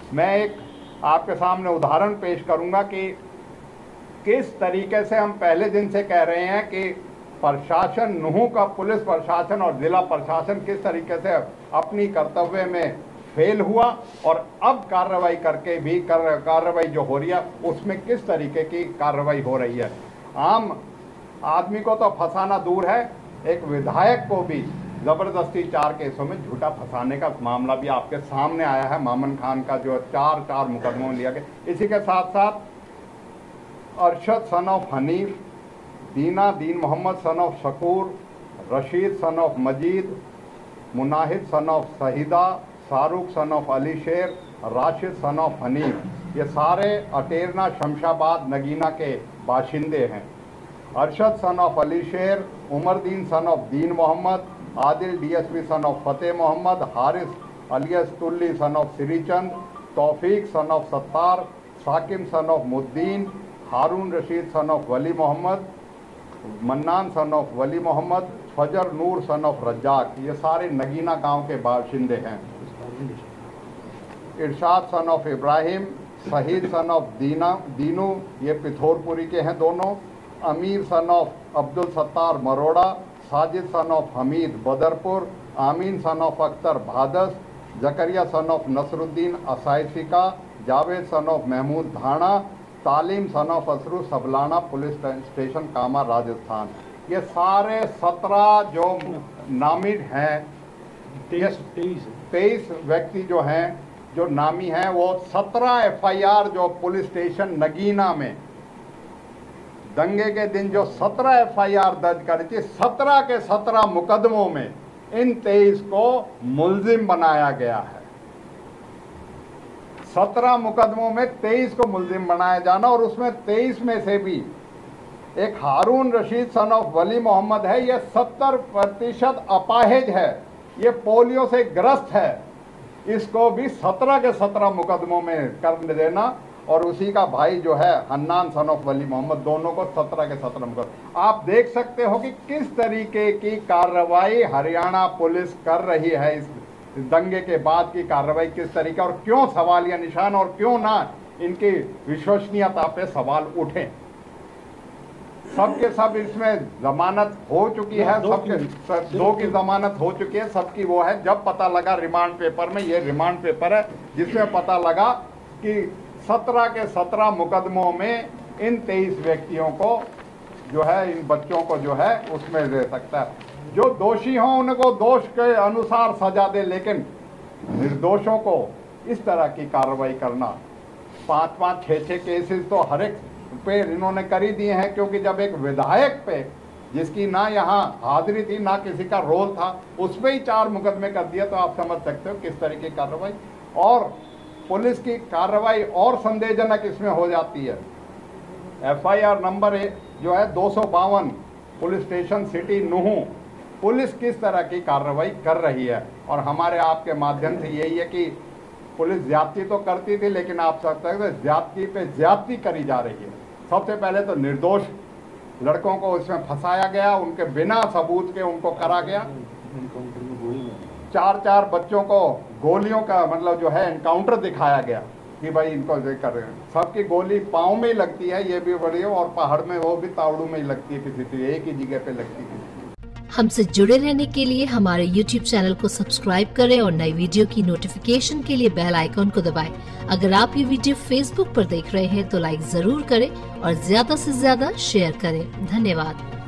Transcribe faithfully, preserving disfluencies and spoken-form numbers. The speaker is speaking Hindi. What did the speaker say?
मैं एक आपके सामने उदाहरण पेश करूंगा कि किस तरीके से हम पहले दिन से कह रहे हैं कि प्रशासन, नूंह का पुलिस प्रशासन और जिला प्रशासन किस तरीके से अपनी कर्तव्य में फेल हुआ और अब कार्रवाई करके भी कर कार्रवाई जो हो रही है उसमें किस तरीके की कार्रवाई हो रही है। आम आदमी को तो फंसाना दूर है, एक विधायक को भी ज़बरदस्ती चार केसों में झूठा फंसाने का मामला भी आपके सामने आया है। मामन खान का जो चार चार मुकदमों में लिया गया। इसी के साथ साथ Arshad son of Hanif, Deena Deen Mohammad son of Shakoor, Rashid son of Majid, Munahid son of Sahida, Shahrukh son of Ali Sher, Rashid sun of Hanif, ये सारे अटेरना शमशाबाद नगीना के बाशिंदे हैं। अरशद सन ऑफ अली शेर, Umardeen son of Deen Mohammad, Adil DSP son of Fateh Mohammad, Haris alias Tulli son of Shrichand, Taufiq son of Sattar, Sakim son of Muddin, Haroon Rashid son of Wali Mohammad, Mannan son of Wali Mohammad, Fajar Noor son of Razzaq, ये सारे नगीना गांव के बाशिंदे हैं। इरशाद सन ऑफ इब्राहिम, शहीद सन ऑफ दीना दीनू, ये पिथौरपुरी के हैं दोनों। Amir son of Abdul Sattar Maroda, Sajid son of Hamid Badarpur, Amin son of Akhtar Bhadas, Zakariya son of Nasruddin Asaisika, Javed son of Mahmood Dhana, Talim son of Asru Sablana police station Kama Rajasthan. ये सारे सत्रह जो नामित हैं, तेईस व्यक्ति जो हैं जो नामी हैं, वो सत्रह एफ आई आर जो पुलिस स्टेशन नगीना में दंगे के दिन जो सत्रह एफ आई आर दर्ज करी थी, सत्रह के सत्रह मुकदमों में इन तेईस को मुल्जिम बनाया गया है। सत्रह मुकदमों में तेईस को मुल्जिम बनाया जाना, और उसमें तेईस में से भी एक हारून रशीद सन ऑफ वली मोहम्मद है, ये सत्तर प्रतिशत अपाहिज है, ये पोलियो से ग्रस्त है, इसको भी सत्रह के सत्रह मुकदमों में कर देना, और उसी का भाई जो है हन्नान सन ऑफ वली मोहम्मद, दोनों को सत्रह के सत्रह मुकदमे। आप देख सकते हो कि किस तरीके की कार्रवाई हरियाणा पुलिस कर रही है। इस दंगे के बाद की कार्रवाई किस तरीके, और क्यों सवालिया निशान, और क्यों ना इनकी विश्वसनीयता पे सवाल उठे। सबके सब इसमें जमानत हो चुकी है, सबके सब, दो की जमानत हो चुकी है, सबकी वो है। जब पता लगा रिमांड पेपर में, ये रिमांड पेपर है जिसमें पता लगा कि सत्रह के सत्रह मुकदमों में इन तेईस व्यक्तियों को जो है, इन बच्चों को जो है उसमें दे सकता है। जो दोषी हों उनको दोष के अनुसार सजा दे, लेकिन निर्दोषों को इस तरह की कार्रवाई करना, पाँच पाँच छः छः केसेस तो हर एक पे इन्होंने कर ही दिए हैं। क्योंकि जब एक विधायक पे, जिसकी ना यहाँ हाजिरी थी ना किसी का रोल था, उस पर ही चार मुकदमे कर दिया, तो आप समझ सकते हो किस तरह की कार्रवाई। और पुलिस की कार्रवाई और संदेहजनक इसमें हो जाती है। एफ आई आर नंबर जो है दो सौ बावन, police station city Nuh, police किस तरह की कार्रवाई कर रही है। और हमारे आपके माध्यम से यही है कि पुलिस ज्यादती तो करती थी, लेकिन आप सकते हैं ज्यादती पे ज्यादती करी जा रही है। सबसे पहले तो निर्दोष लड़कों को इसमें फंसाया गया, उनके बिना सबूत के उनको करा गया। चार चार बच्चों को गोलियों का मतलब जो है एनकाउंटर दिखाया गया कि भाई इनको कर रहे हैं। सबकी गोली पाँव में ही लगती है, ये भी बड़ी है, और पहाड़ में वो भी तावड़ू में ही लगती है, किसी से एक ही जगह पे लगती है। हमसे जुड़े रहने के लिए हमारे यूट्यूब चैनल को सब्सक्राइब करें और नई वीडियो की नोटिफिकेशन के लिए बेल आइकॉन को दबाएं। अगर आप ये वीडियो फेसबुक पर देख रहे हैं तो लाइक जरूर करें और ज्यादा से ज्यादा शेयर करें। धन्यवाद।